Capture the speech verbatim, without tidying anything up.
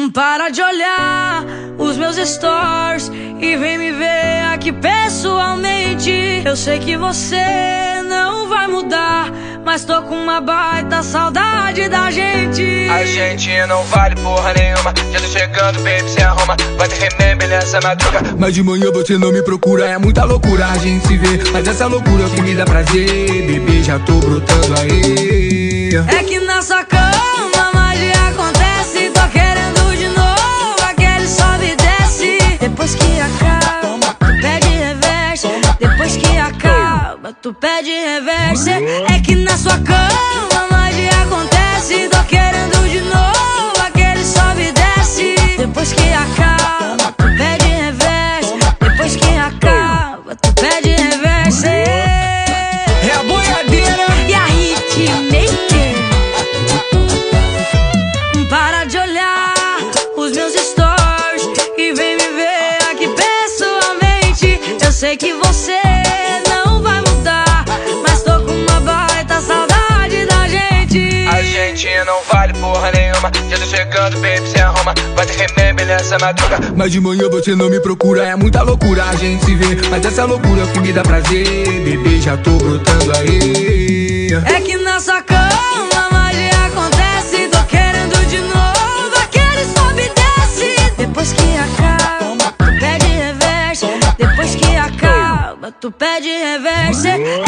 Para de olhar os meus stories e vem me ver aqui pessoalmente. Eu sei que você não vai mudar, mas tô com uma baita saudade da gente. A gente não vale porra nenhuma. Já tô chegando, baby, se arruma. Vai ter remember nessa madruga. Mas de manhã você não me procura. É muita loucura a gente se vê, mas essa loucura é o que me dá prazer. Bebê, já tô brotando aí. É que na sua cama magia acontece. Tô querendo de novo aquele sobe e desce. Depois que acaba, tu pede reverse. Depois que acaba, tu pede reverse. É que na sua cama magia acontece. Tô querendo de novo aquele sobe e desce. Depois que acaba, tu pede reverse. Depois que acaba, tu pede reverse. É a boiadeira e a hitmaker. Para de olhar os meus stories e vem me ver aqui pessoalmente. Eu sei que você não vai mudar, mas tô com uma baita saudade da gente. A gente não vale porra nenhuma. Já tô chegando, baby, se arruma. Vai ter remember nessa madruga. Mas de manhã você não me procura. É muita loucura a gente se vê, mas essa loucura é o que me dá prazer. Bebê, já tô brotando aí. É que na sua cama magia acontece. Tô querendo de novo aquele sobe e desce. Depois que acaba, tu pede reverse. Depois que acaba, tu pede reverse.